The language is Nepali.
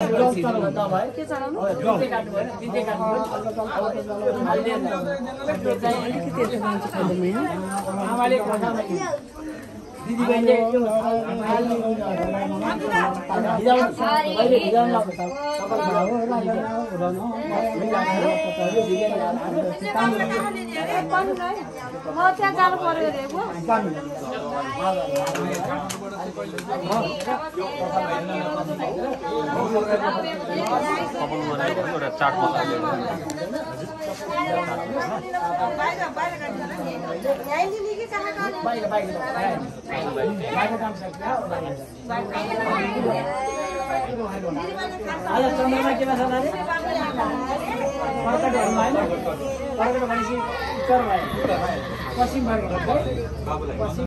के चढाउनु दिदी बहिनीले म त्यहाँ जानु पर्यो रे चाट मसाला आज चन्द्रमा के भाषा रे कर्कटहरुमा हैन कर्कट भनेपछि उत्तर भयो पश्चिम भाग